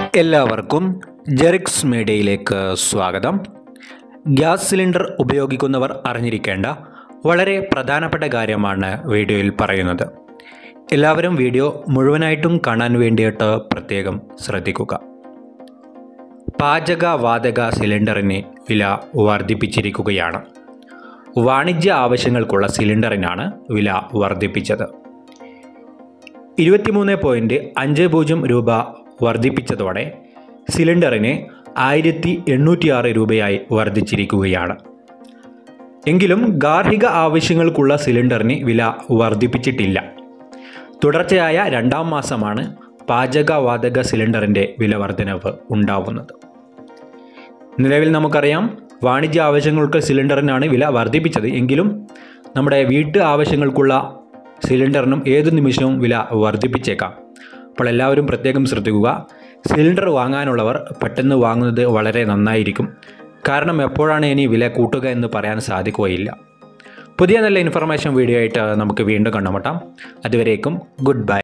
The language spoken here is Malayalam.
എല്ലാവർക്കും ജെറിക്സ് മീഡിയയിലേക്ക് സ്വാഗതം. ഗ്യാസ് സിലിണ്ടർ ഉപയോഗിക്കുന്നവർ അറിഞ്ഞിരിക്കേണ്ട വളരെ പ്രധാനപ്പെട്ട കാര്യമാണ് വീഡിയോയിൽ പറയുന്നത്. എല്ലാവരും വീഡിയോ മുഴുവനായിട്ടും കാണാൻ വേണ്ടിയിട്ട് പ്രത്യേകം ശ്രദ്ധിക്കുക. പാചകവാതക സിലിണ്ടറിന് വില വർദ്ധിപ്പിച്ചിരിക്കുകയാണ്. വാണിജ്യ ആവശ്യങ്ങൾക്കുള്ള സിലിണ്ടറിനാണ് വില വർദ്ധിപ്പിച്ചത്. 23.50 രൂപ വർദ്ധിപ്പിച്ചതോടെ സിലിണ്ടറിന് 1806 രൂപയായി വർദ്ധിച്ചിരിക്കുകയാണ്. എങ്കിലും ഗാർഹിക ആവശ്യങ്ങൾക്കുള്ള സിലിണ്ടറിന് വില വർദ്ധിപ്പിച്ചിട്ടില്ല. തുടർച്ചയായ രണ്ടാം മാസമാണ് പാചകവാതക സിലിണ്ടറിൻ്റെ വില വർധനവ് ഉണ്ടാവുന്നത്. നിലവിൽ നമുക്കറിയാം, വാണിജ്യ ആവശ്യങ്ങൾക്ക് സിലിണ്ടറിനാണ് വില വർദ്ധിപ്പിച്ചത്. എങ്കിലും നമ്മുടെ വീട്ടു ആവശ്യങ്ങൾക്കുള്ള സിലിണ്ടറിനും ഏതു നിമിഷവും വില വർദ്ധിപ്പിച്ചേക്കാം. അപ്പോൾ എല്ലാവരും പ്രത്യേകം ശ്രദ്ധിക്കുക. സിലിണ്ടർ വാങ്ങാനുള്ളവർ പെട്ടെന്ന് വാങ്ങുന്നത് വളരെ നന്നായിരിക്കും. കാരണം എപ്പോഴാണ് ഇനി വില കൂട്ടുക എന്ന് പറയാൻ സാധിക്കുകയില്ല. പുതിയ നല്ല ഇൻഫർമേഷൻ വീഡിയോ ആയിട്ട് നമുക്ക് വീണ്ടും കണ്ടുമുട്ടാം. അതുവരേക്കും ഗുഡ് ബൈ.